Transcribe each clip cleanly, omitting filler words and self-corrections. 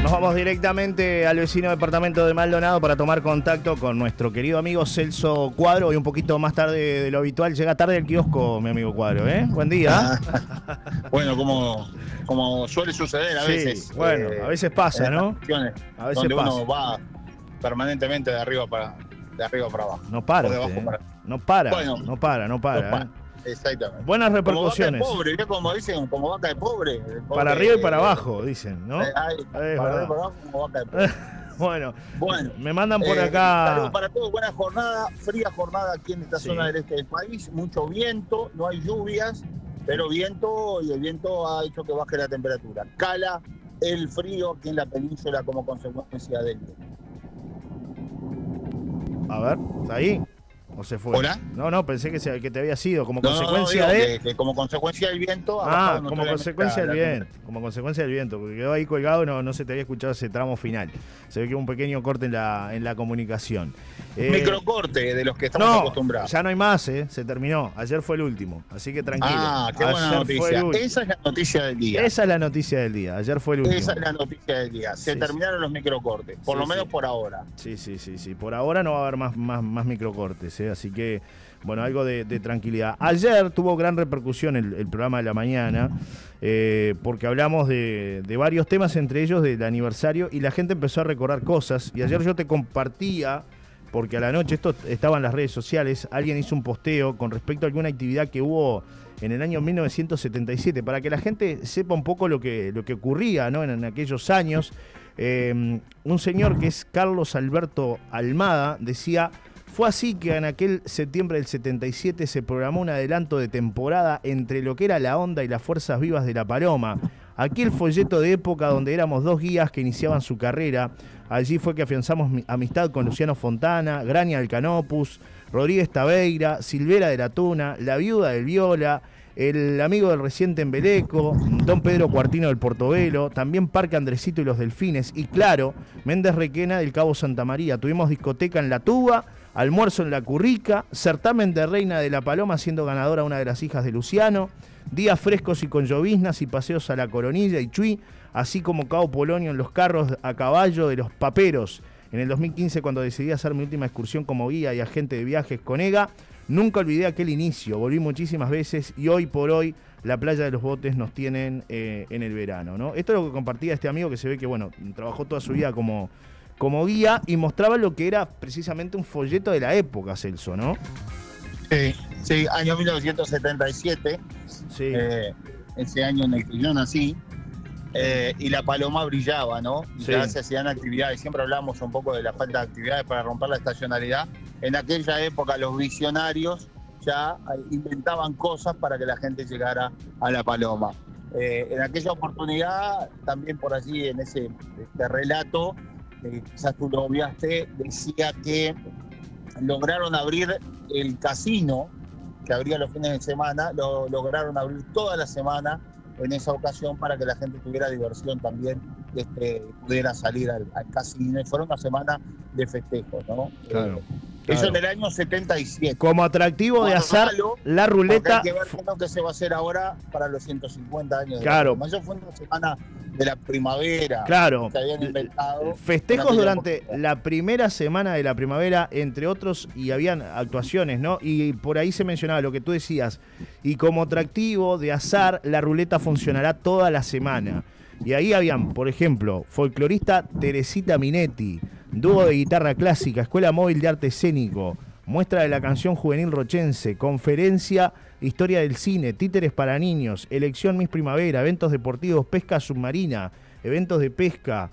Nos vamos directamente al vecino departamento de Maldonado para tomar contacto con nuestro querido amigo Celso Cuadro. Y un poquito más tarde de lo habitual, llega tarde al kiosco, mi amigo Cuadro, ¿eh? Buen día. Bueno, como suele suceder a veces. Bueno, a veces pasa, ¿no? A veces donde pasa. Uno va permanentemente de arriba para abajo. No para, no para, bueno, no para. Exactamente. Buenas repercusiones. Como vaca de pobre, como dicen, como vaca de pobre. Para arriba y para abajo, dicen, ¿no? Para arriba y para abajo, como vaca de pobre. Bueno, me mandan por acá. Saludos para todos, buena jornada, fría jornada aquí en esta zona del este del país. Mucho viento, no hay lluvias, pero viento, y el viento ha hecho que baje la temperatura. Cala el frío aquí en la península como consecuencia del viento. A ver, ¿está ahí? ¿O se fue? ¿Hola? No, pensé que te había sido como consecuencia de... Que como consecuencia del viento... como consecuencia del viento. Como consecuencia del viento, porque quedó ahí colgado y no se te había escuchado ese tramo final. Se ve que hubo un pequeño corte en la comunicación. Microcorte de los que estamos acostumbrados. Ya no hay más, se terminó. Ayer fue el último, así que tranquilo. Qué buena noticia. Esa es la noticia del día. Esa es la noticia del día. Ayer fue el último. Esa es la noticia del día. Se terminaron los microcortes, por lo menos por ahora. Sí. Por ahora no va a haber más microcortes, así que, bueno, algo de tranquilidad. Ayer tuvo gran repercusión el programa de la mañana, porque hablamos de varios temas, entre ellos del aniversario, y la gente empezó a recordar cosas. Y ayer yo te compartía, porque a la noche, esto estaba en las redes sociales, alguien hizo un posteo con respecto a alguna actividad que hubo en el año 1977, para que la gente sepa un poco lo que ocurría, ¿no? en aquellos años. Un señor que es Carlos Alberto Almada decía: fue así que en aquel septiembre del 77 se programó un adelanto de temporada entre lo que era la Onda y las Fuerzas Vivas de La Paloma. Aquel folleto de época donde éramos dos guías que iniciaban su carrera. Allí fue que afianzamos amistad con Luciano Fontana, Grania del Canopus, Rodríguez Tabeira, Silvera de la Tuna, la viuda del Viola, el amigo del reciente Embeleco, Don Pedro Cuartino del Portobelo, también Parque Andresito y los Delfines, y claro, Méndez Requena del Cabo Santa María. Tuvimos discoteca en La Tuba, almuerzo en La Currica, certamen de Reina de la Paloma siendo ganadora una de las hijas de Luciano, días frescos y con lloviznas y paseos a La Coronilla y Chuy, así como Cabo Polonio en los carros a caballo de los Paperos. En el 2015, cuando decidí hacer mi última excursión como guía y agente de viajes con EGA, nunca olvidé aquel inicio, volví muchísimas veces y hoy por hoy la playa de los botes nos tienen en el verano, ¿no? Esto es lo que compartía este amigo que se ve que, bueno, trabajó toda su vida como guía y mostraba lo que era precisamente un folleto de la época, Celso, ¿no? Sí, año 1977, sí. Ese año en el que yo nací, y la Paloma brillaba, ¿no? Sí. Ya se hacían actividades, siempre hablamos un poco de la falta de actividades para romper la estacionalidad. En aquella época los visionarios ya inventaban cosas para que la gente llegara a la Paloma. En aquella oportunidad, también por allí en este relato, quizás tú lo obviaste, decía que lograron abrir el casino, que abría los fines de semana, lo lograron abrir toda la semana en esa ocasión para que la gente tuviera diversión también, pudiera salir al casino. Y fueron una semana de festejos, ¿no? Claro. Eso en el año 77. Como atractivo de azar, la ruleta... Hay que ver cómo que se va a hacer ahora para los 150 años. Claro. Eso fue una semana de la primavera. Claro. Que habían inventado. Festejos durante la primera semana de la primavera, entre otros, y habían actuaciones, ¿no? Y por ahí se mencionaba lo que tú decías. Y como atractivo de azar, la ruleta funcionará toda la semana. Y ahí habían, por ejemplo, folclorista Teresita Minetti, dúo de guitarra clásica, escuela móvil de arte escénico, muestra de la canción juvenil rochense, conferencia, historia del cine, títeres para niños, elección Miss Primavera, eventos deportivos, pesca submarina, eventos de pesca,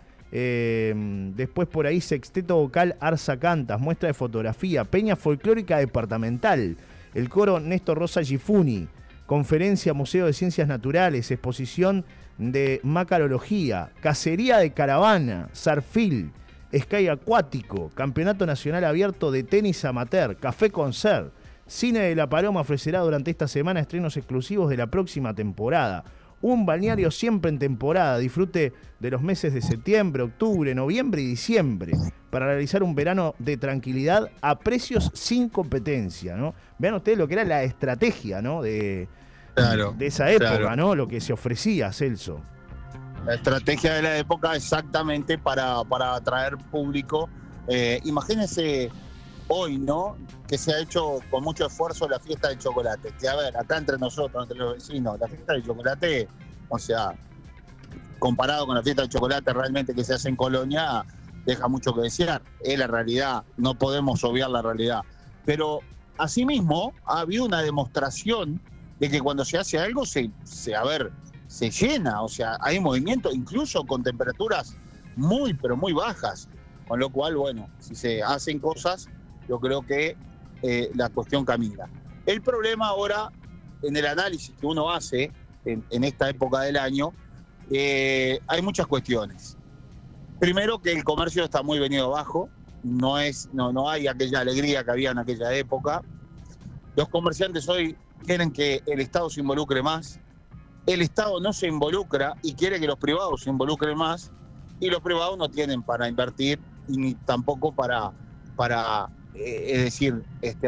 después por ahí sexteto vocal Arza Cantas, muestra de fotografía, peña folclórica departamental, el coro Néstor Rosa Gifuni, conferencia Museo de Ciencias Naturales, exposición de macarología, cacería de caravana, zarfil, Sky Acuático, Campeonato Nacional Abierto de Tenis Amateur, Café Concert. Cine de La Paloma ofrecerá durante esta semana estrenos exclusivos de la próxima temporada. Un balneario siempre en temporada. Disfrute de los meses de septiembre, octubre, noviembre y diciembre para realizar un verano de tranquilidad a precios sin competencia, ¿no? Vean ustedes lo que era la estrategia, ¿no? De esa época, claro, ¿no? Lo que se ofrecía, Celso. La estrategia de la época exactamente para atraer público. Imagínense hoy, ¿no? Que se ha hecho con mucho esfuerzo la fiesta de chocolate. Que a ver, acá entre nosotros, entre los vecinos, la fiesta de chocolate, o sea, comparado con la fiesta de chocolate realmente que se hace en Colonia, deja mucho que desear. Es la realidad, no podemos obviar la realidad. Pero asimismo, ha habido una demostración de que cuando se hace algo, se llena. O sea, hay movimiento, incluso con temperaturas muy, pero muy bajas. Con lo cual, bueno, si se hacen cosas, yo creo que la cuestión camina. El problema ahora, en el análisis que uno hace en esta época del año, hay muchas cuestiones. Primero, que el comercio está muy venido abajo, no hay aquella alegría que había en aquella época. Los comerciantes hoy quieren que el Estado se involucre más. El Estado no se involucra y quiere que los privados se involucren más, y los privados no tienen para invertir y ni tampoco para es decir,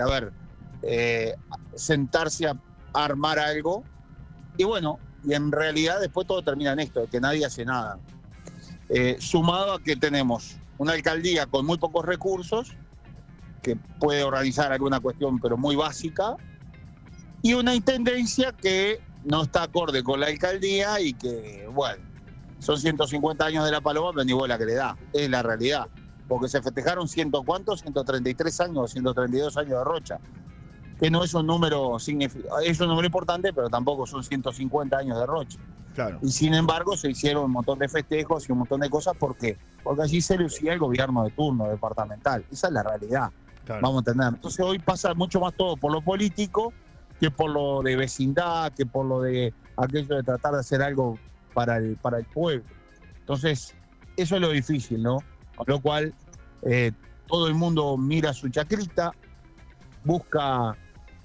sentarse a armar algo. Y bueno, y en realidad después todo termina en esto, de que nadie hace nada. Sumado a que tenemos una alcaldía con muy pocos recursos, que puede organizar alguna cuestión pero muy básica, y una intendencia que no está acorde con la alcaldía y que, bueno, son 150 años de la Paloma, pero ni bola que le da, es la realidad. Porque se festejaron 133 años, 132 años de Rocha, que no es un número es un número importante, pero tampoco son 150 años de Rocha. Claro. Y sin embargo se hicieron un montón de festejos y un montón de cosas porque allí se lucía el gobierno de turno departamental. Esa es la realidad, claro. Vamos a entender. Entonces hoy pasa mucho más todo por lo político que por lo de vecindad, que por lo de aquello de tratar de hacer algo para el pueblo. Entonces, eso es lo difícil, ¿no? Con lo cual, todo el mundo mira su chacrita, busca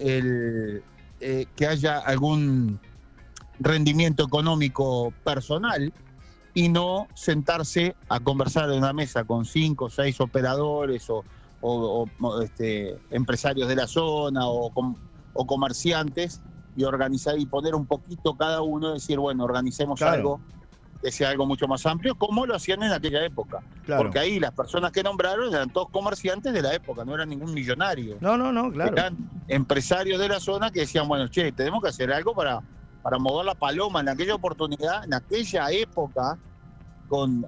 que haya algún rendimiento económico personal y no sentarse a conversar en una mesa con 5 o 6 operadores o empresarios de la zona o comerciantes y organizar y poner un poquito cada uno, decir, bueno, organicemos, claro, algo que sea algo mucho más amplio, como lo hacían en aquella época. Claro. Porque ahí las personas que nombraron eran todos comerciantes de la época, no eran ningún millonario. No, claro. Eran empresarios de la zona que decían, bueno, che, tenemos que hacer algo para mover la Paloma en aquella oportunidad, en aquella época, con,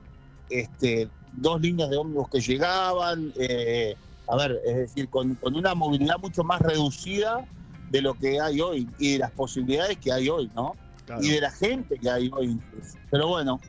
2 líneas de ómnibus que llegaban, es decir, con una movilidad mucho más reducida de lo que hay hoy y de las posibilidades que hay hoy, ¿no? Claro. Y de la gente que hay hoy incluso. Pero bueno,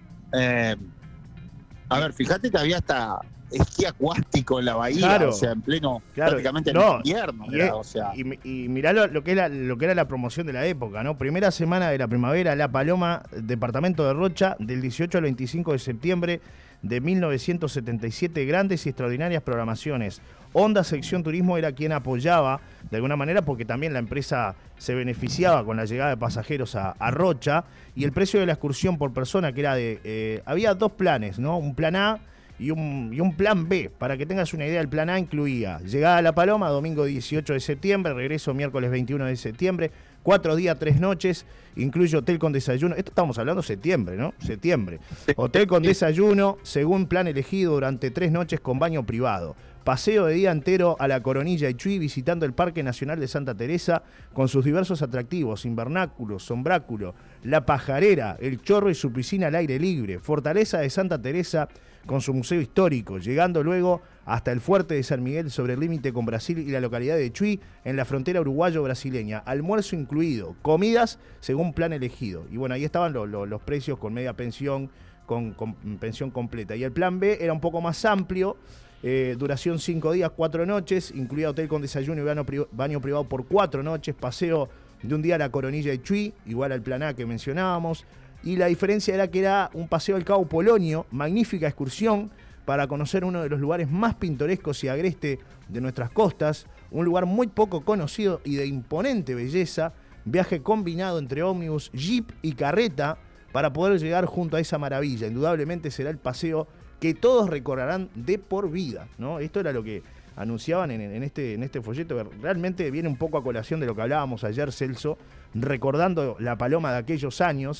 fíjate que había hasta esquí acuático en la bahía, claro, o sea, en pleno, claro, prácticamente en invierno. Y mirá lo que era la promoción de la época, ¿no? Primera semana de la primavera, La Paloma, departamento de Rocha, del 18 al 25 de septiembre de 1977, grandes y extraordinarias programaciones. Onda Sección Turismo era quien apoyaba de alguna manera, porque también la empresa se beneficiaba con la llegada de pasajeros a Rocha, y el precio de la excursión por persona, que era había 2 planes, ¿no? Un plan A y un plan B. Para que tengas una idea, el plan A incluía llegada a La Paloma, domingo 18 de septiembre, regreso miércoles 21 de septiembre, 4 días, 3 noches, incluye hotel con desayuno. Esto estamos hablando septiembre, ¿no? Septiembre. Hotel con desayuno, según plan elegido, durante 3 noches con baño privado. Paseo de día entero a la Coronilla y Chuy, visitando el Parque Nacional de Santa Teresa con sus diversos atractivos, invernáculo, sombráculo, La Pajarera, El Chorro y su piscina al aire libre, Fortaleza de Santa Teresa con su museo histórico, llegando luego hasta el Fuerte de San Miguel sobre el límite con Brasil y la localidad de Chuy en la frontera uruguayo-brasileña, almuerzo incluido, comidas según plan elegido. Y bueno, ahí estaban los precios con media pensión, con pensión completa. Y el plan B era un poco más amplio, duración 5 días, 4 noches, incluía hotel con desayuno y baño privado por 4 noches, paseo de un día a la Coronilla de Chuy, igual al plan A que mencionábamos. Y la diferencia era que era un paseo al Cabo Polonio, magnífica excursión para conocer uno de los lugares más pintorescos y agreste de nuestras costas, un lugar muy poco conocido y de imponente belleza, viaje combinado entre ómnibus, jeep y carreta para poder llegar junto a esa maravilla. Indudablemente será el paseo que todos recorrerán de por vida, ¿no? Esto era lo que anunciaban en este folleto, que realmente viene un poco a colación de lo que hablábamos ayer, Celso, recordando La Paloma de aquellos años,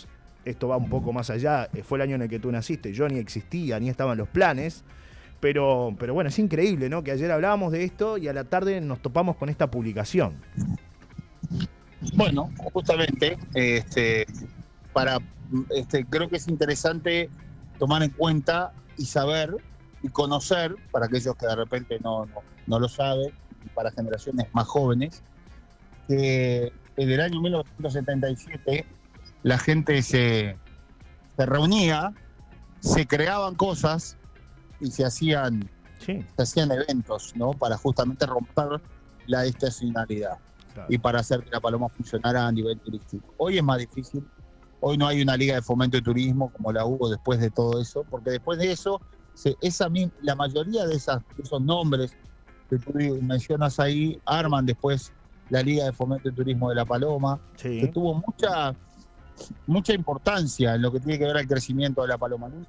esto va un poco más allá, fue el año en el que tú naciste, yo ni existía, ni estaban los planes, pero bueno, es increíble, ¿no? Que ayer hablábamos de esto y a la tarde nos topamos con esta publicación. Bueno, justamente, creo que es interesante tomar en cuenta y saber y conocer, para aquellos que de repente no lo saben, para generaciones más jóvenes, que en el año 1977 la gente se reunía, se creaban cosas y se hacían eventos, ¿no? Para justamente romper la estacionalidad. Claro. Y para hacer que la Paloma funcionara a nivel turístico. Hoy es más difícil. Hoy no hay una liga de fomento de turismo como la hubo después de todo eso, porque después de eso, la mayoría de esos nombres que tú mencionas ahí arman después la liga de fomento de turismo de la Paloma, que tuvo mucha importancia en lo que tiene que ver al crecimiento de la Paloma. En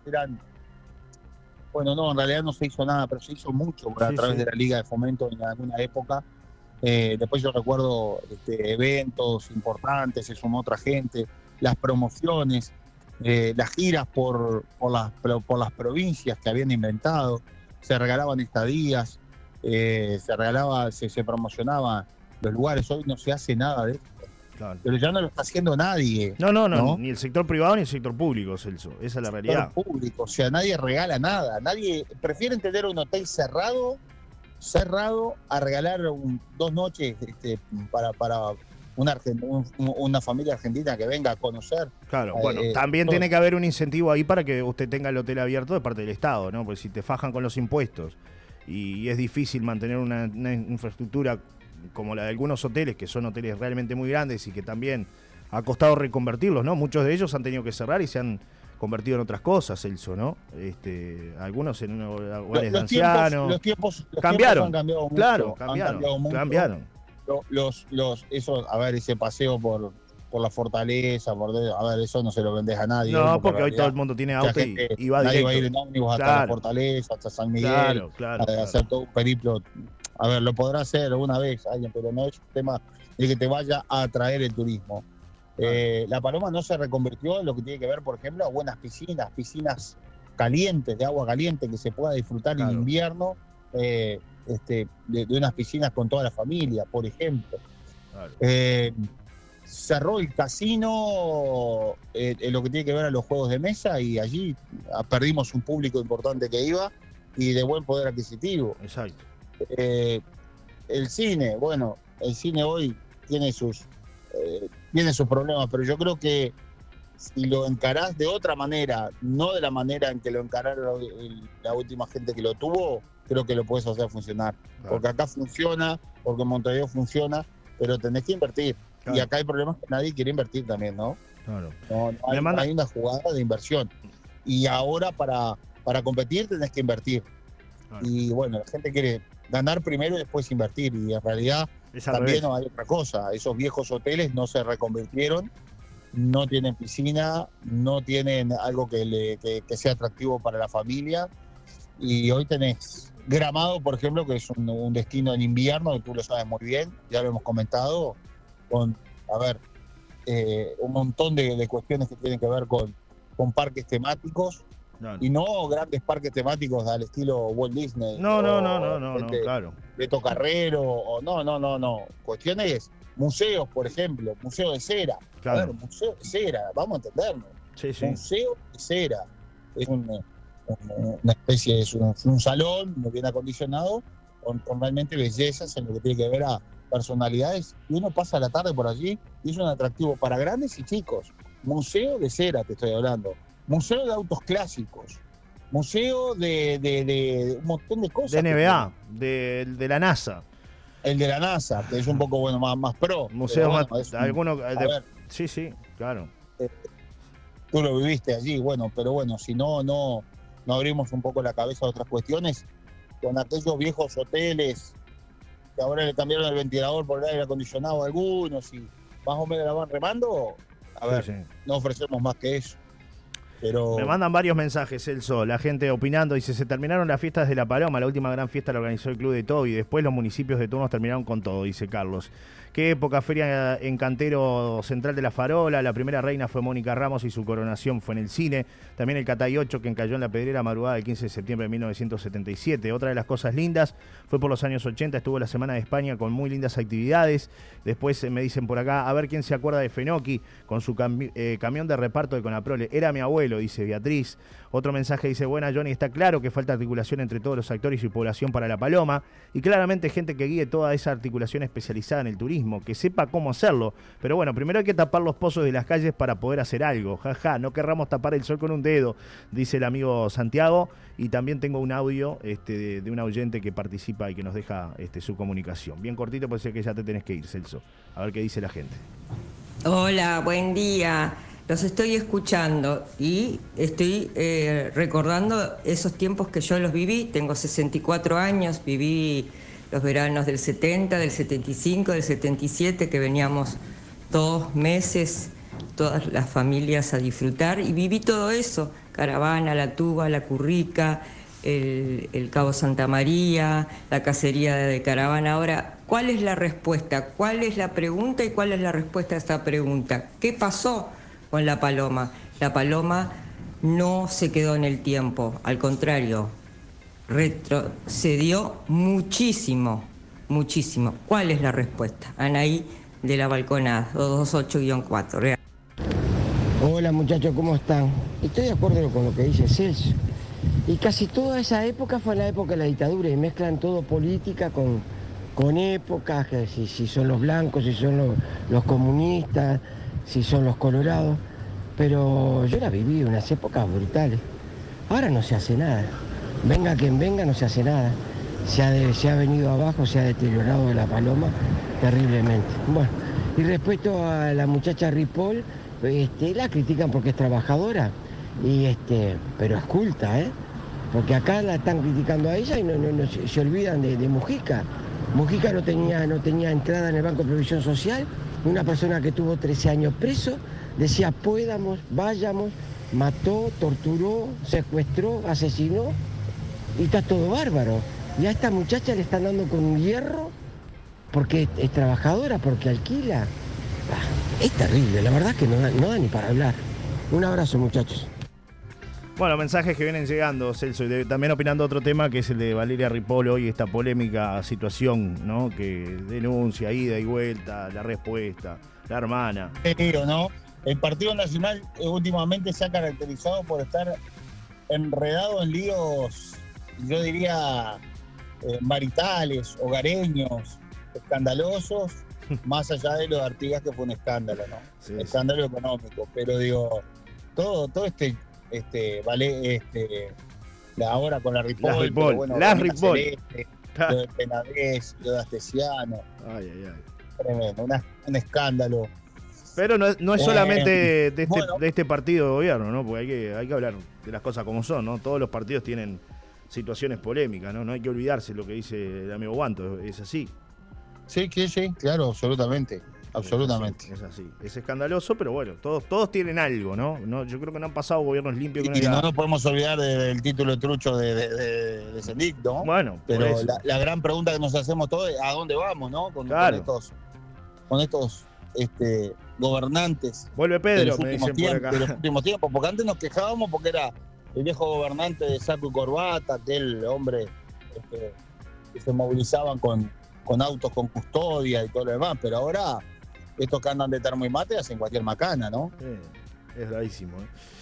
realidad no se hizo nada, pero se hizo mucho a través de la liga de fomento en alguna época. Después yo recuerdo eventos importantes, se sumó otra gente, las promociones, las giras por las provincias que habían inventado, se regalaban estadías, se promocionaban los lugares. Hoy no se hace nada de esto. Claro. Pero ya no lo está haciendo nadie. No, ni el sector privado ni el sector público, Celso. Esa es la realidad. El sector público, o sea, nadie regala nada. Nadie prefiere tener un hotel cerrado a regalar 2 noches para una familia argentina que venga a conocer. Claro, bueno, también tiene que haber un incentivo ahí para que usted tenga el hotel abierto de parte del Estado, ¿no? Pues si te fajan con los impuestos y es difícil mantener una infraestructura como la de algunos hoteles, que son hoteles realmente muy grandes y que también ha costado reconvertirlos, ¿no? Muchos de ellos han tenido que cerrar y se han convertido en otras cosas, Celso, ¿no? Algunos en hogares de ancianos. Los tiempos cambiaron. Han cambiado mucho. Claro, cambiaron. Ese paseo por la fortaleza, eso no se lo vendés a nadie. No, porque hoy todo el mundo tiene auto y va directo. Nadie va a ir en ómnibus hasta la fortaleza, hasta San Miguel, a hacer todo un periplo. Lo podrá hacer alguna vez alguien, pero no es un tema de que te vaya a atraer el turismo. La Paloma no se reconvirtió en lo que tiene que ver, por ejemplo, a buenas piscinas calientes, de agua caliente, que se pueda disfrutar en invierno, de unas piscinas con toda la familia, por ejemplo. Cerró el casino en lo que tiene que ver a los juegos de mesa y allí perdimos un público importante que iba y de buen poder adquisitivo. Exacto. El cine hoy tiene sus problemas, pero yo creo que si lo encarás de otra manera, no de la manera en que lo encararon la última gente que lo tuvo, creo que lo puedes hacer funcionar. Claro. Porque acá funciona, porque en Montevideo funciona, pero tenés que invertir. Claro. Y acá hay problemas que nadie quiere invertir también, ¿no? Claro. Hay una jugada de inversión. Y ahora para competir tenés que invertir. Claro. Y bueno, la gente quiere ganar primero y después invertir. Y en realidad también no hay otra cosa. Esos viejos hoteles no se reconvirtieron, no tienen piscina, no tienen algo que sea atractivo para la familia. Y hoy tenés Gramado, por ejemplo, que es un destino en invierno, que tú lo sabes muy bien, ya lo hemos comentado, con un montón de cuestiones que tienen que ver con parques temáticos. Y no grandes parques temáticos al estilo Walt Disney. No, claro. Beto Carrero, no. Cuestiones, museos, por ejemplo, museo de cera. Claro. Museo de cera, vamos a entendernos. Sí. Museo de cera. Es una especie, es un salón muy bien acondicionado, con realmente bellezas en lo que tiene que ver a personalidades. Y uno pasa la tarde por allí y es un atractivo para grandes y chicos. Museo de cera, te estoy hablando. Museo de autos clásicos, museo de un montón de cosas. De NBA, de la NASA. El de la NASA, que es un poco más pro. Museo más. Sí, claro. Tú lo viviste allí, pero si no abrimos un poco la cabeza a otras cuestiones, con aquellos viejos hoteles que ahora le cambiaron el ventilador por el aire acondicionado a algunos y más o menos la van remando, no ofrecemos más que eso. Pero... Me mandan varios mensajes, Celso, la gente opinando, dice, se terminaron las fiestas de La Paloma, la última gran fiesta la organizó el Club de Todo y después los municipios de turnos terminaron con todo, dice Carlos. Qué época, feria en Cantero Central de la Farola, la primera reina fue Mónica Ramos y su coronación fue en el cine, también el Catay 8 que cayó en la Pedrera madrugada del 15 de septiembre de 1977. Otra de las cosas lindas fue por los años 80, estuvo la Semana de España con muy lindas actividades, después me dicen por acá, a ver quién se acuerda de Fenoki con su camión de reparto de Conaprole, era mi abuelo, dice Beatriz. Otro mensaje dice, buena Johnny, está claro que falta articulación entre todos los actores y población para La Paloma y claramente gente que guíe toda esa articulación especializada en el turismo, que sepa cómo hacerlo, pero bueno, primero hay que tapar los pozos de las calles para poder hacer algo, jaja, no querramos tapar el sol con un dedo, dice el amigo Santiago. Y también tengo un audio de un oyente que participa y que nos deja su comunicación, bien cortito, puede ser que ya te tenés que ir, Celso, a ver qué dice la gente. Hola, buen día. Los estoy escuchando y estoy recordando esos tiempos que yo los viví. Tengo 64 años, viví los veranos del 70, del 75, del 77, que veníamos 2 meses, todas las familias a disfrutar, y viví todo eso, Caravana, La Tuba, La Currica, el Cabo Santa María, la cacería de Caravana. Ahora, ¿cuál es la respuesta? ¿Cuál es la pregunta y cuál es la respuesta a esta pregunta? ¿Qué pasó con La Paloma? La Paloma no se quedó en el tiempo, al contrario, retrocedió muchísimo, muchísimo. ¿Cuál es la respuesta? Anaí de la Balconada, 228-4. Hola muchachos, ¿cómo están? Estoy de acuerdo con lo que dice Celso. Y casi toda esa época fue la época de la dictadura y mezclan todo política con épocas, que si son los blancos, si son los comunistas, si son los colorados. Pero yo la viví unas épocas brutales. Ahora no se hace nada. Venga quien venga, no se hace nada. Se ha venido abajo, se ha deteriorado La Paloma terriblemente. Bueno, y respecto a la muchacha Ripoll, la critican porque es trabajadora, pero es culta, porque acá la están criticando a ella y no se olvidan de Mujica. Mujica no tenía entrada en el Banco de Previsión Social, una persona que tuvo 13 años preso, decía vayamos, mató, torturó, secuestró, asesinó, y está todo bárbaro. Y a esta muchacha le están dando con un hierro porque es trabajadora, porque alquila. Es terrible, la verdad que no da ni para hablar. Un abrazo, muchachos. Bueno, mensajes que vienen llegando, Celso, y también opinando otro tema que es el de Valeria Ripoll hoy, esta polémica situación, ¿no? Que denuncia, ida y vuelta, la respuesta, la hermana. ¿No? El Partido Nacional últimamente se ha caracterizado por estar enredado en líos, yo diría, maritales, hogareños, escandalosos, más allá de lo de Artigas, que fue un escándalo, ¿no? Sí, escándalo económico, pero digo, todo ahora con la Ripoll, bueno, las Ripoll, lo de Penades, lo de Astesiano, tremendo, un escándalo. Pero no es solamente de este partido de gobierno, ¿no? Porque hay que hablar de las cosas como son, ¿no? Todos los partidos tienen situaciones polémicas, ¿no? No hay que olvidarse lo que dice el amigo Guanto, es así. Sí, claro, absolutamente. Es así. Es escandaloso, pero bueno, todos tienen algo, ¿no? Yo creo que no han pasado gobiernos limpios. Y no nos podemos olvidar del título trucho de Sendic, ¿no? Bueno, pero la gran pregunta que nos hacemos todos es ¿a dónde vamos, no? Con estos gobernantes. Vuelve Pedro, me dicen por acá. De los últimos tiempos, porque antes nos quejábamos porque era el viejo gobernante de saco y corbata, aquel hombre que se movilizaban con autos con custodia y todo lo demás, pero ahora estos que andan de termo y mate hacen cualquier macana, ¿no? Es rarísimo.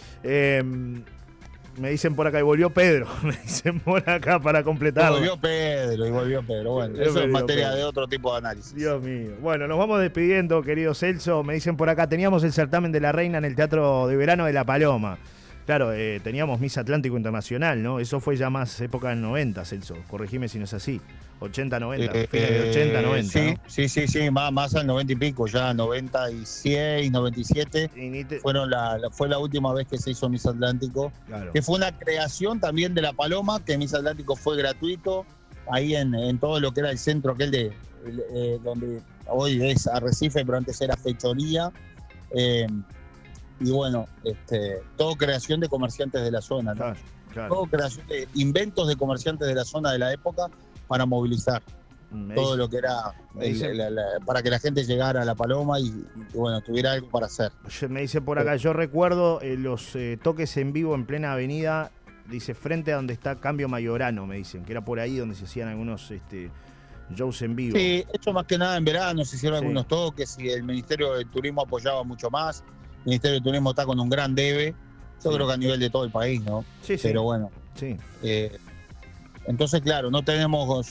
Me dicen por acá, y volvió Pedro, me dicen por acá para completarlo. Y volvió Pedro. Bueno, eso es materia de otro tipo de análisis. Dios mío. Bueno, nos vamos despidiendo, querido Celso. Me dicen por acá, teníamos el certamen de la reina en el Teatro de Verano de La Paloma. Claro, teníamos Miss Atlántico Internacional, ¿no? Eso fue ya más época del 90, Celso. Corregime si no es así. 80, 90, fines de 80, 90. Sí, ¿no? Sí, más al 90 y pico, ya 96, 97. Fue la última vez que se hizo Miss Atlántico. Claro. Que fue una creación también de La Paloma, que Miss Atlántico fue gratuito, ahí en todo lo que era el centro aquel donde hoy es Arrecife, pero antes era Fechoría. y bueno, todo creación de comerciantes de la zona, ¿no? Claro. Todo creación de inventos de comerciantes de la zona de la época para movilizar todo lo que era para que la gente llegara a La Paloma y bueno, tuviera algo para hacer. Me dice por acá, yo recuerdo los toques en vivo en plena avenida, dice, frente a donde está Cambio Mayorano, me dicen, que era por ahí donde se hacían algunos shows en vivo. Sí, eso más que nada en verano se hicieron algunos toques y el Ministerio de Turismo apoyaba mucho más. El Ministerio de Turismo está con un gran debe, yo creo que a nivel de todo el país, ¿no? Sí. Pero bueno. Sí. Entonces, claro, no tenemos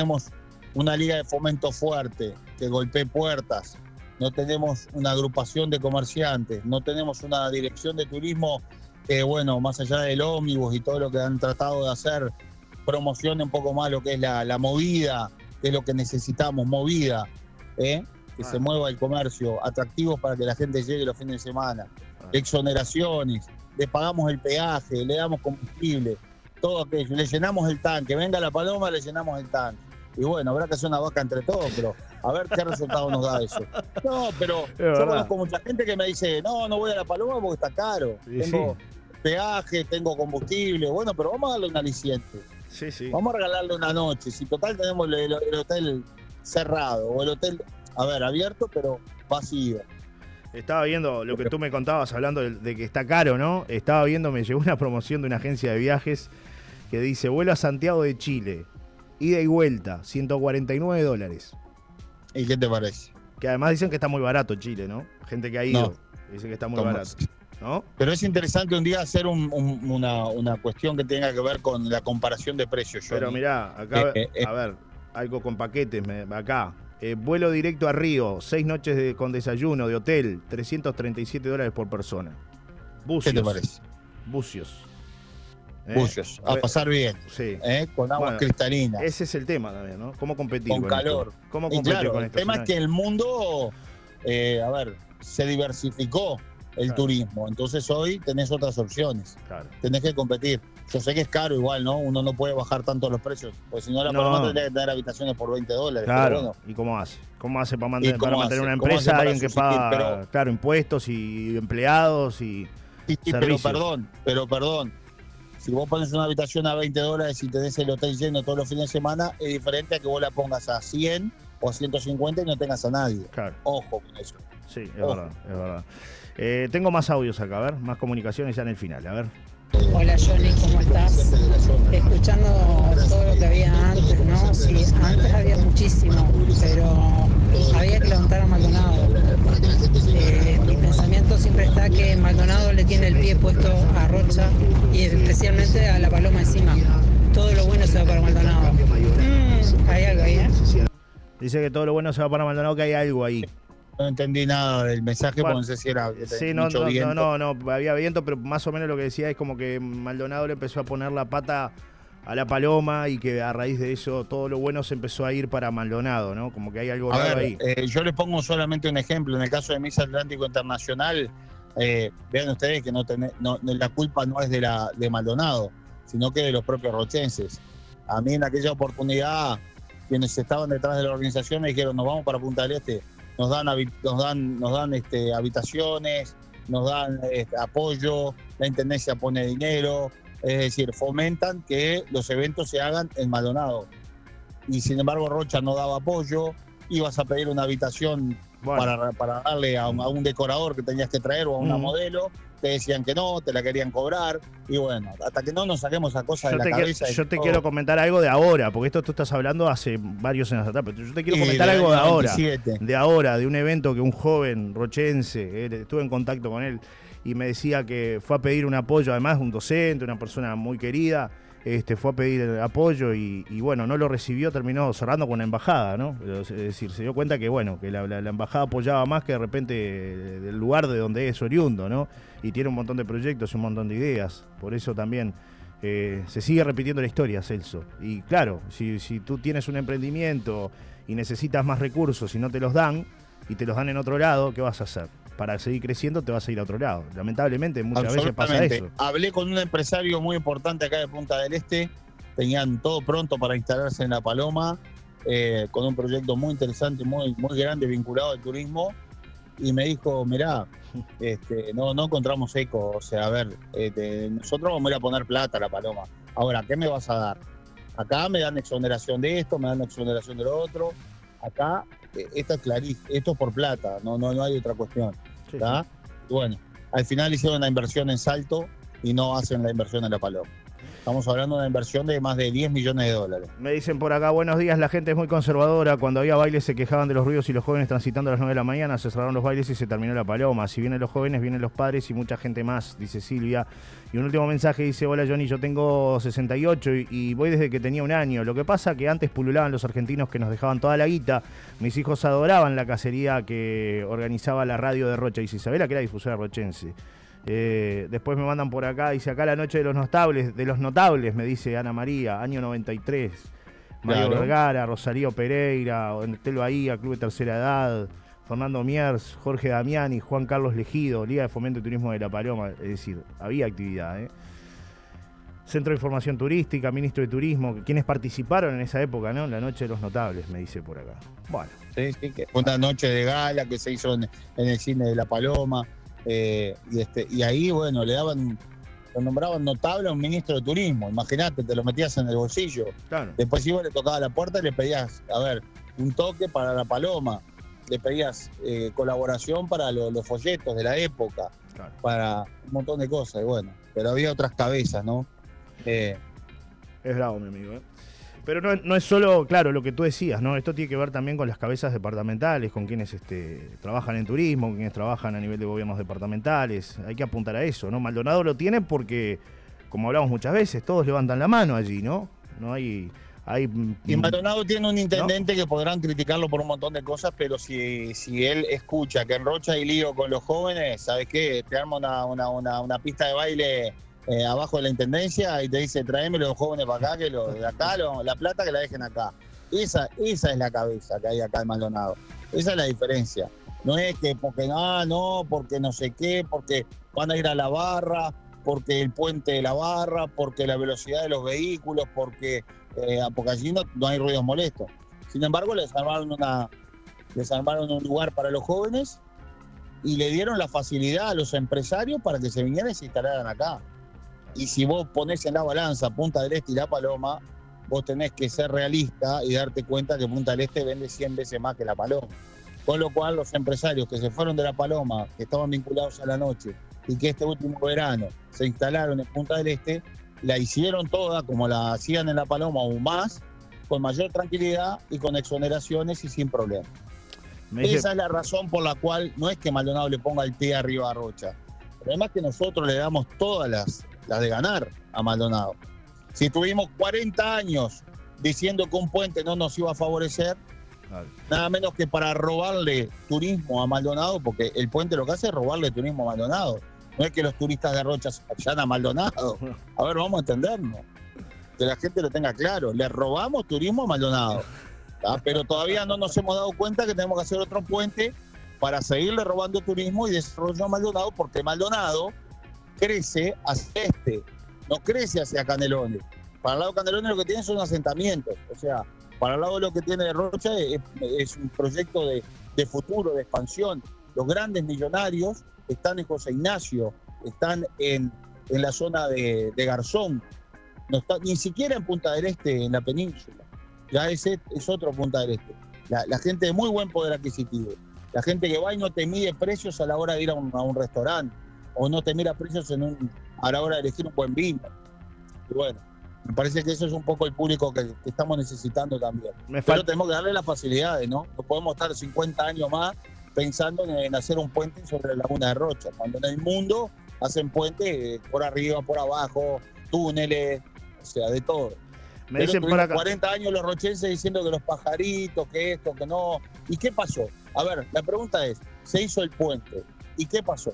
una liga de fomento fuerte que golpee puertas, no tenemos una agrupación de comerciantes, no tenemos una dirección de turismo que, bueno, más allá del ómnibus y todo lo que han tratado de hacer, promocione un poco más lo que es la movida, que es lo que necesitamos, movida, que se mueva el comercio, atractivos para que la gente llegue los fines de semana, exoneraciones, le pagamos el peaje, le damos combustible, todo aquello, le llenamos el tanque, venga La Paloma, le llenamos el tanque. Y bueno, habrá que hacer una vaca entre todos, pero a ver qué resultado nos da eso. No, pero yo conozco mucha gente que me dice, no voy a La Paloma porque está caro. Tengo peaje, tengo combustible. Bueno, pero vamos a darle un aliciente. Sí. Vamos a regalarle una noche. Si total tenemos el hotel cerrado o el hotel, abierto, pero vacío. Estaba viendo lo que tú me contabas, hablando de que está caro, ¿no? Estaba viendo, me llegó una promoción de una agencia de viajes que dice, vuelo a Santiago de Chile, ida y vuelta, $149. ¿Y qué te parece? Que además dicen que está muy barato Chile, ¿no? Gente que ha ido, dice que está muy barato, ¿no? Pero es interesante un día hacer una cuestión que tenga que ver con la comparación de precios. Pero mirá, acá, a ver, algo con paquetes, acá. Vuelo directo a Río, 6 noches con desayuno de hotel, $337 por persona. Bucios. ¿Qué te parece? Bucios. Bucios, a pasar bien, con agua cristalina. Ese es el tema también, ¿no? ¿Cómo competir con calor? Esto? ¿Cómo competir con esto? El tema es que el mundo, se diversificó el turismo, entonces hoy tenés otras opciones, tenés que competir. Yo sé que es caro igual, ¿no? Uno no puede bajar tanto los precios, porque si no La Paloma tendría que tener habitaciones por $20. Claro, pero bueno. ¿Y cómo hace? ¿Cómo hace para mantener una empresa? Alguien que paga, impuestos y empleados y servicios. Pero perdón. Si vos pones una habitación a $20 y tenés el hotel lleno todos los fines de semana, es diferente a que vos la pongas a 100 o a 150 y no tengas a nadie. Claro. Ojo con eso. Sí, es verdad. Tengo más audios acá, a ver, más comunicaciones ya en el final, a ver. Hola Johnny, ¿cómo estás? Escuchando todo lo que había antes, ¿no? Sí, antes había muchísimo, pero había que levantar a Maldonado. Mi pensamiento siempre está que Maldonado le tiene el pie puesto a Rocha y especialmente a La Paloma encima. Todo lo bueno se va para Maldonado. Hay algo ahí, Dice que todo lo bueno se va para Maldonado, que hay algo ahí. No entendí nada del mensaje, porque no sé si era mucho viento. No, había viento, pero más o menos lo que decía es como que Maldonado le empezó a poner la pata a La Paloma y que a raíz de eso todo lo bueno se empezó a ir para Maldonado, ¿no? Como que hay algo raro ahí. Yo les pongo solamente un ejemplo. En el caso de Miss Atlántico Internacional, vean ustedes que la culpa no es de Maldonado, sino que de los propios rochenses. A mí en aquella oportunidad, quienes estaban detrás de la organización me dijeron, nos vamos para Punta del Este. Nos dan habitaciones, nos dan apoyo, la intendencia pone dinero, es decir, fomentan que los eventos se hagan en Maldonado. Y sin embargo Rocha no daba apoyo, ibas a pedir una habitación para darle a un decorador que tenías que traer o a una modelo, te decían que no, te la querían cobrar, y bueno, hasta que no nos saquemos a cosas de la cabeza. Yo te quiero comentar algo de ahora, porque esto tú estás hablando hace varios años atrás, pero yo te quiero comentar algo de ahora, de un evento que un joven rochense, estuve en contacto con él, y me decía que fue a pedir un apoyo, además un docente, una persona muy querida, fue a pedir apoyo y bueno, no lo recibió, terminó cerrando con la embajada, ¿no? Es decir, se dio cuenta que bueno, que la embajada apoyaba más que de repente del lugar de donde es oriundo, ¿no? Y tiene un montón de proyectos, un montón de ideas, por eso también se sigue repitiendo la historia, Celso. Y claro, si tú tienes un emprendimiento y necesitas más recursos y no te los dan, y te los dan en otro lado, ¿qué vas a hacer? Para seguir creciendo te vas a ir a otro lado. Lamentablemente muchas veces pasa eso. Hablé con un empresario muy importante acá de Punta del Este, tenían todo pronto para instalarse en La Paloma, con un proyecto muy interesante, muy grande, vinculado al turismo, y me dijo, mirá, no encontramos eco, o sea, a ver, nosotros vamos a ir a poner plata a la paloma. Ahora, ¿qué me vas a dar? Acá me dan exoneración de esto, me dan exoneración de lo otro. Acá, esto es clarísimo, esto es por plata, no hay otra cuestión. Sí, sí. Bueno, al final hicieron una inversión en Salto y no hacen la inversión en la paloma. Estamos hablando de una inversión de más de 10 millones de dólares. Me dicen por acá, buenos días, la gente es muy conservadora. Cuando había bailes se quejaban de los ruidos y los jóvenes transitando a las 9 de la mañana, se cerraron los bailes y se terminó la paloma. Si vienen los jóvenes, vienen los padres y mucha gente más, dice Silvia. Y un último mensaje dice, hola Johnny, yo tengo 68 y voy desde que tenía 1 año. Lo que pasa que antes pululaban los argentinos que nos dejaban toda la guita. Mis hijos adoraban la cacería que organizaba la radio de Rocha. Dice Isabela, que era difusora rochense. Después me mandan por acá, dice acá la noche de los notables, me dice Ana María, año 93. Mario Vergara, Rosario Pereira, Hotel Bahía, Club de Tercera Edad, Fernando Miers, Jorge Damiani, Juan Carlos Legido, Liga de Fomento y Turismo de La Paloma. Es decir, había actividad, Centro de Información Turística, Ministro de Turismo, quienes participaron en esa época, ¿no? La noche de los notables, me dice por acá. Bueno. Sí, que fue una noche de gala que se hizo en el cine de La Paloma. Y ahí, bueno, lo nombraban notable a un ministro de turismo. Imagínate, te lo metías en el bolsillo. Claro. Después ibas, le tocaba la puerta y le pedías, a ver, un toque para La Paloma. Le pedías colaboración para los folletos de la época. Claro. Para un montón de cosas. Y bueno, pero había otras cabezas, ¿no? Es bravo, mi amigo, Pero no es solo, claro, lo que tú decías, ¿no? Esto tiene que ver también con las cabezas departamentales, con quienes trabajan en turismo, con quienes trabajan a nivel de gobiernos departamentales. Hay que apuntar a eso, ¿no? Maldonado lo tiene porque, como hablamos muchas veces, todos levantan la mano allí, ¿no? No hay... Y Maldonado tiene un intendente, ¿no?, que podrán criticarlo por un montón de cosas, pero si él escucha que en Rocha hay lío con los jóvenes, ¿sabes qué? Te arma una pista de baile abajo de la intendencia y te dice, tráeme los jóvenes para acá, que de acá, la plata que la dejen acá. Esa es la cabeza que hay acá en Maldonado. Esa es la diferencia. No es que porque porque no sé qué, porque van a ir a la barra, porque el puente de la barra, porque la velocidad de los vehículos, porque allí no hay ruidos molestos. Sin embargo, les armaron un lugar para los jóvenes y le dieron la facilidad a los empresarios para que se vinieran y se instalaran acá. Y si vos ponés en la balanza Punta del Este y La Paloma, vos tenés que ser realista y darte cuenta que Punta del Este vende 100 veces más que La Paloma. Con lo cual, los empresarios que se fueron de La Paloma, que estaban vinculados a la noche y que este último verano se instalaron en Punta del Este, la hicieron toda como la hacían en La Paloma o más, con mayor tranquilidad y con exoneraciones y sin problemas. Esa es la razón por la cual no es que Maldonado le ponga el pie arriba a Rocha. El problema es que nosotros le damos todas las de ganar a Maldonado. Si tuvimos 40 años diciendo que un puente no nos iba a favorecer, nada menos que para robarle turismo a Maldonado, porque el puente lo que hace es robarle turismo a Maldonado. No es que los turistas de Rocha se vayan a Maldonado. A ver, vamos a entendernos. Que la gente lo tenga claro. Le robamos turismo a Maldonado. Pero todavía no nos hemos dado cuenta que tenemos que hacer otro puente para seguirle robando turismo y desarrollo a Maldonado, porque Maldonado crece hacia no crece hacia Canelones. Para el lado de Canelones lo que tiene son asentamientos. O sea, para el lado de lo que tiene de Rocha es un proyecto de futuro, de expansión. Los grandes millonarios están en José Ignacio, están en la zona de Garzón, no está ni siquiera en Punta del Este, en la península. Ya es otro Punta del Este. La gente de muy buen poder adquisitivo, la gente que va y no te mide precios a la hora de ir a un restaurante, o no te mira precios a la hora de elegir un buen vino. Y bueno, me parece que eso es un poco el público que estamos necesitando también. Pero tenemos que darle las facilidades, ¿no? No podemos estar 50 años más pensando en hacer un puente sobre la laguna de Rocha, cuando en el mundo hacen puentes por arriba, por abajo, túneles, o sea, de todo. Me dicen por acá 40 años los rochenses diciendo que los pajaritos, que esto, que no. ¿Y qué pasó? A ver, la pregunta es, se hizo el puente, ¿y qué pasó?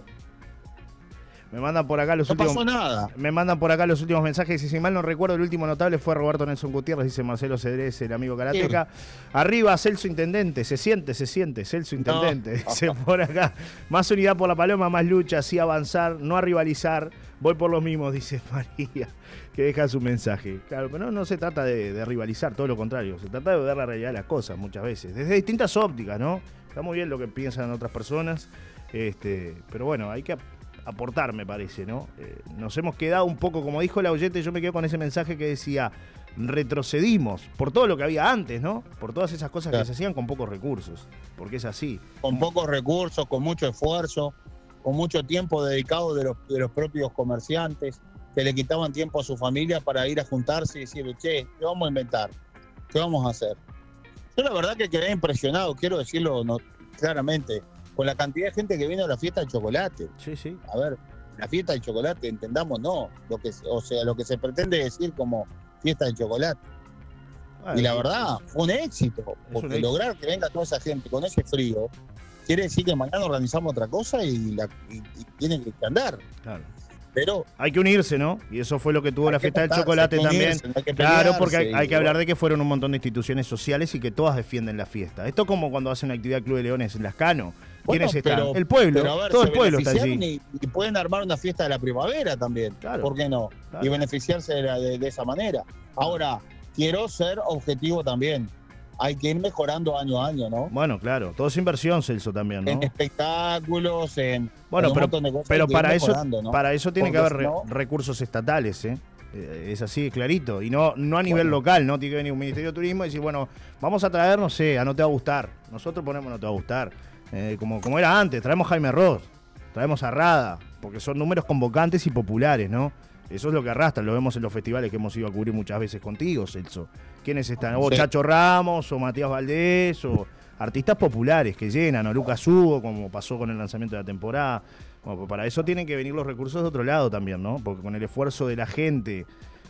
Me mandan por acá los últimos. Nada. Me mandan por acá los últimos mensajes. Y si mal no recuerdo, el último notable fue Roberto Nelson Gutiérrez, dice Marcelo Cedrés, el amigo karateca. Arriba, Celso Intendente. Se siente, Celso Intendente. Dice por acá. Más unidad por La Paloma, más lucha, así avanzar, no a rivalizar. Voy por los mismos, dice María, que deja su mensaje. Claro, pero no se trata de rivalizar, todo lo contrario. Se trata de ver la realidad de las cosas muchas veces. Desde distintas ópticas, ¿no? Está muy bien lo que piensan otras personas, pero bueno, hay que aportar, me parece, ¿no? Nos hemos quedado un poco, como dijo la oyente, yo me quedo con ese mensaje que decía, retrocedimos por todo lo que había antes, ¿no? Por todas esas cosas que se hacían con pocos recursos, porque es así. Con pocos recursos, con mucho esfuerzo, con mucho tiempo dedicado de los propios comerciantes, que le quitaban tiempo a su familia para ir a juntarse y decir, che, ¿qué vamos a inventar? ¿Qué vamos a hacer? Yo la verdad que quedé impresionado, quiero decirlo claramente, con la cantidad de gente que vino a la fiesta del chocolate. Sí, sí. A ver, la fiesta del chocolate, entendamos, no, lo que se pretende decir como fiesta de chocolate. Y la verdad, fue un éxito, porque lograr que venga toda esa gente con ese frío, quiere decir que mañana organizamos otra cosa y tiene que andar. Claro. Pero hay que unirse, ¿no? Y eso fue lo que tuvo la fiesta del chocolate también. Claro, porque hay que hablar de que fueron un montón de instituciones sociales y que todas defienden la fiesta. Esto es como cuando hacen una actividad Club de Leones en Lascano. ¿Quiénes están? El pueblo, todo el pueblo está allí. Y pueden armar una fiesta de la primavera también, claro. ¿Por qué no? Claro. Y beneficiarse de esa manera. Ahora, quiero ser objetivo también. Hay que ir mejorando año a año, ¿no? Bueno, claro, todo es inversión, Celso, también, ¿no? En espectáculos, en un montón de cosas. Pero para eso tiene que haber recursos estatales, ¿eh? Es así, clarito. Y no a nivel local, ¿no? Tiene que venir un Ministerio de Turismo y decir, bueno, vamos a traer, no sé, a No Te Va a Gustar. Nosotros ponemos No Te Va a Gustar. Como era antes, traemos Jaime Ross, traemos a Rada, porque son números convocantes y populares, ¿no? Eso es lo que arrastra, lo vemos en los festivales que hemos ido a cubrir muchas veces contigo, Celso. ¿Quiénes están? O Chacho Ramos, o Matías Valdés, o artistas populares que llenan, o Lucas Hugo, como pasó con el lanzamiento de la temporada. Bueno, pues para eso tienen que venir los recursos de otro lado también, ¿no? Porque con el esfuerzo de la gente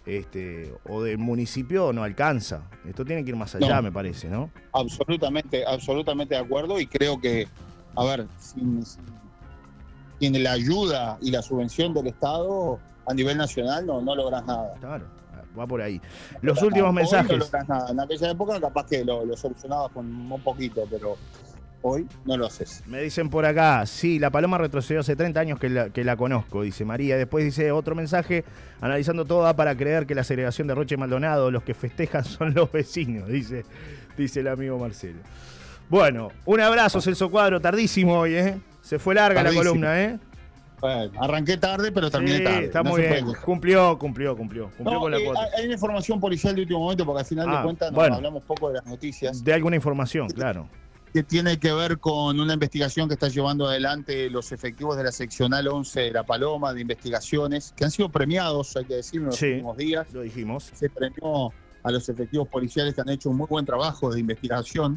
o del municipio no alcanza. Esto tiene que ir más allá, me parece, ¿no? Absolutamente de acuerdo, y creo que, a ver, sin la ayuda y la subvención del Estado a nivel nacional no logras nada. Claro, va por ahí. Los últimos mensajes. No logras nada. En aquella época capaz que lo solucionabas con un poquito, pero hoy no lo haces. Me dicen por acá, sí, la Paloma retrocedió hace 30 años que la conozco, dice María. Después dice otro mensaje, analizando todo da para creer que la segregación de Rocha y Maldonado, los que festejan son los vecinos, dice el amigo Marcelo. Bueno, un abrazo, Celso Cuadro, tardísimo hoy, ¿eh? Se fue larga la columna, ¿eh? Bueno, arranqué tarde, pero terminé tarde. Está muy bien. Cumplió con la cuota. Hay una información policial de último momento, porque al final de cuentas hablamos poco de las noticias. De alguna información, claro. Que tiene que ver con una investigación que está llevando adelante los efectivos de la seccional 11 de La Paloma, de investigaciones, que han sido premiados, hay que decirlo, en los últimos días. Lo dijimos. Se premió a los efectivos policiales que han hecho un muy buen trabajo de investigación.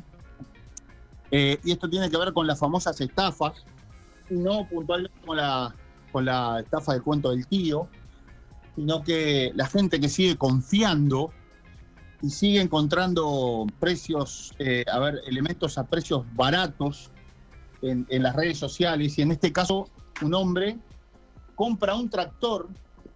Y esto tiene que ver con las famosas estafas, no puntualmente con la estafa del cuento del tío, sino que la gente que sigue confiando y sigue encontrando precios, elementos a precios baratos en las redes sociales, y en este caso un hombre compra un tractor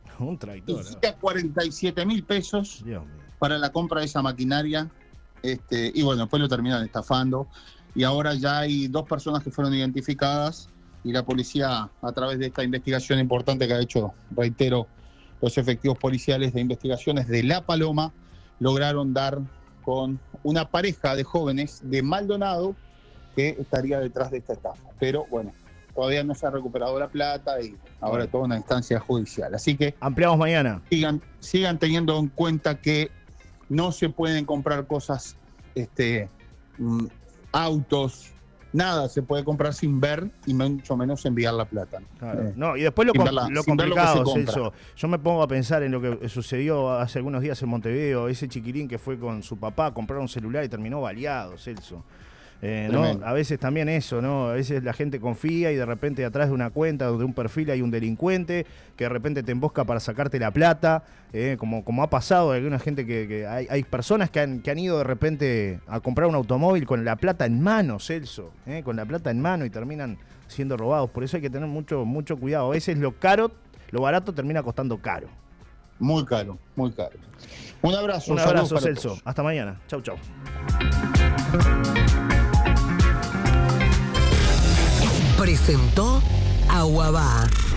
y a 47.000 pesos para la compra de esa maquinaria, y bueno, después lo terminan estafando, y ahora ya hay 2 personas que fueron identificadas, y la policía, a través de esta investigación importante que ha hecho, reitero, los efectivos policiales de investigaciones de La Paloma, lograron dar con una pareja de jóvenes de Maldonado que estaría detrás de esta estafa. Pero bueno, todavía no se ha recuperado la plata y ahora toda una instancia judicial. Así que ampliamos mañana. Sigan teniendo en cuenta que no se pueden comprar cosas, autos, nada se puede comprar sin ver y mucho menos enviar la plata. Claro. No, y después lo complicado, Celso. Yo me pongo a pensar en lo que sucedió hace algunos días en Montevideo, ese chiquilín que fue con su papá a comprar un celular y terminó baleado, Celso. ¿No? A veces también eso, ¿no? A veces la gente confía y de repente atrás de una cuenta o de un perfil hay un delincuente que de repente te embosca para sacarte la plata, como ha pasado. Hay alguna gente que hay personas que han ido de repente a comprar un automóvil con la plata en mano, Celso, con la plata en mano, y terminan siendo robados. Por eso hay que tener mucho cuidado. A veces lo barato termina costando caro. Muy caro, muy caro. Un abrazo. Un abrazo, Celso. Hasta mañana. Chau. Presentó Aguabá.